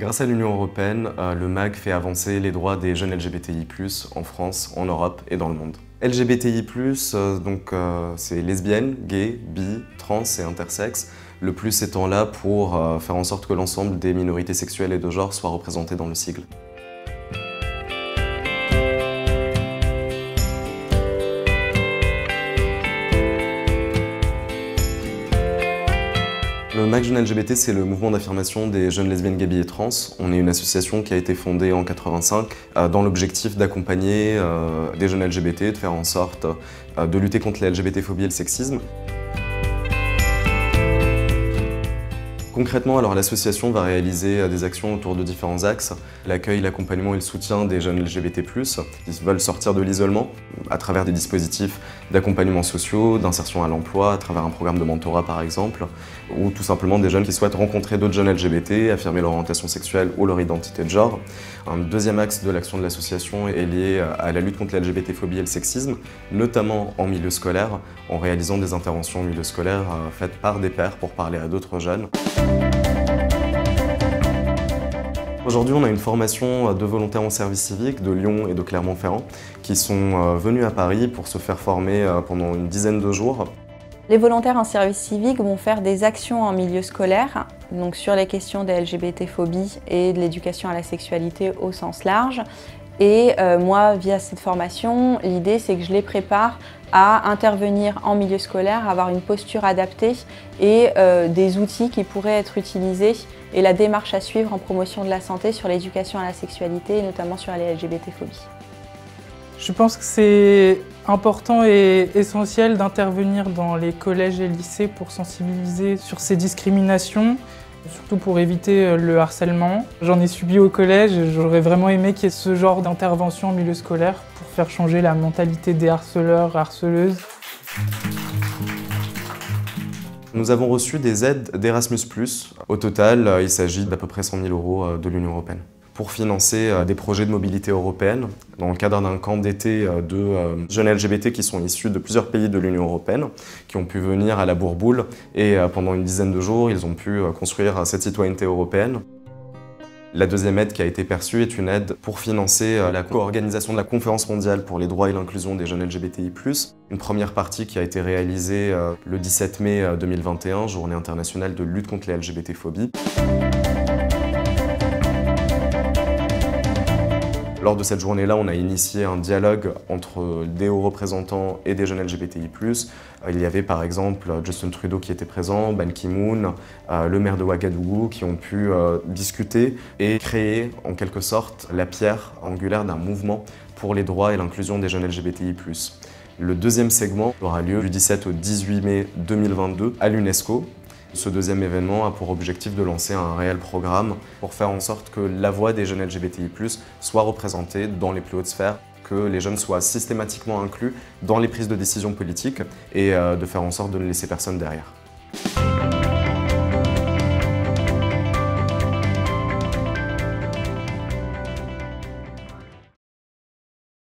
Grâce à l'Union européenne, le MAG fait avancer les droits des jeunes LGBTI+, en France, en Europe et dans le monde. LGBTI+, c'est lesbiennes, gays, bi, trans et intersexes, le plus étant là pour faire en sorte que l'ensemble des minorités sexuelles et de genre soient représentées dans le sigle. Le MAG Jeunes LGBT, c'est le mouvement d'affirmation des jeunes lesbiennes, gays, bi et trans. On est une association qui a été fondée en 1985 dans l'objectif d'accompagner des jeunes LGBT, de faire en sorte de lutter contre la LGBT-phobie et le sexisme. Concrètement, l'association va réaliser des actions autour de différents axes. L'accueil, l'accompagnement et le soutien des jeunes LGBT+, qui veulent sortir de l'isolement à travers des dispositifs d'accompagnement sociaux, d'insertion à l'emploi, à travers un programme de mentorat par exemple, ou tout simplement des jeunes qui souhaitent rencontrer d'autres jeunes LGBT, affirmer leur orientation sexuelle ou leur identité de genre. Un deuxième axe de l'action de l'association est lié à la lutte contre la LGBT-phobie et le sexisme, notamment en milieu scolaire, en réalisant des interventions en milieu scolaire faites par des pairs pour parler à d'autres jeunes. Aujourd'hui, on a une formation de volontaires en service civique de Lyon et de Clermont-Ferrand qui sont venus à Paris pour se faire former pendant une dizaine de jours. Les volontaires en service civique vont faire des actions en milieu scolaire, donc sur les questions des LGBT-phobies et de l'éducation à la sexualité au sens large. Et moi, via cette formation, l'idée c'est que je les prépare à intervenir en milieu scolaire, à avoir une posture adaptée et des outils qui pourraient être utilisés et la démarche à suivre en promotion de la santé sur l'éducation à la sexualité et notamment sur les LGBT-phobies. Je pense que c'est important et essentiel d'intervenir dans les collèges et lycées pour sensibiliser sur ces discriminations, surtout pour éviter le harcèlement. J'en ai subi au collège et j'aurais vraiment aimé qu'il y ait ce genre d'intervention en milieu scolaire pour faire changer la mentalité des harceleurs, harceleuses. Nous avons reçu des aides d'Erasmus+. Au total, il s'agit d'à peu près 100 000 € de l'Union européenne pour financer des projets de mobilité européenne dans le cadre d'un camp d'été de jeunes LGBT qui sont issus de plusieurs pays de l'Union européenne, qui ont pu venir à la Bourboule et pendant une dizaine de jours, ils ont pu construire cette citoyenneté européenne. La deuxième aide qui a été perçue est une aide pour financer la co-organisation de la conférence mondiale pour les droits et l'inclusion des jeunes LGBTI+. Une première partie qui a été réalisée le 17 mai 2021, journée internationale de lutte contre les LGBT-phobies. Lors de cette journée-là, on a initié un dialogue entre des hauts représentants et des jeunes LGBTI+. Il y avait par exemple Justin Trudeau qui était présent, Ban Ki-moon, le maire de Ouagadougou qui ont pu discuter et créer en quelque sorte la pierre angulaire d'un mouvement pour les droits et l'inclusion des jeunes LGBTI+. Le deuxième segment aura lieu du 17 au 18 mai 2022 à l'UNESCO. Ce deuxième événement a pour objectif de lancer un réel programme pour faire en sorte que la voix des jeunes LGBTI+, soit représentée dans les plus hautes sphères, que les jeunes soient systématiquement inclus dans les prises de décision politiques et de faire en sorte de ne laisser personne derrière.